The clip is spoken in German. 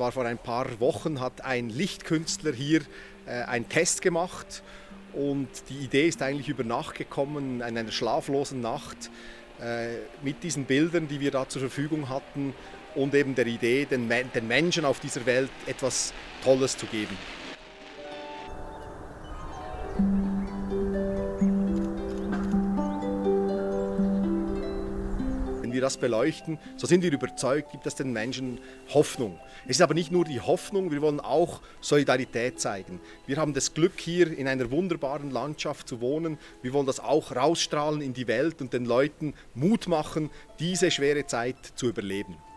war vor ein paar Wochen, hat ein Lichtkünstler hier einen Test gemacht und die Idee ist eigentlich über Nacht gekommen, in einer schlaflosen Nacht, mit diesen Bildern, die wir da zur Verfügung hatten und eben der Idee, den Menschen auf dieser Welt etwas Tolles zu geben. Wenn wir das beleuchten, so sind wir überzeugt, gibt es den Menschen Hoffnung. Es ist aber nicht nur die Hoffnung, wir wollen auch Solidarität zeigen. Wir haben das Glück, hier in einer wunderbaren Landschaft zu wohnen. Wir wollen das auch rausstrahlen in die Welt und den Leuten Mut machen, diese schwere Zeit zu überleben.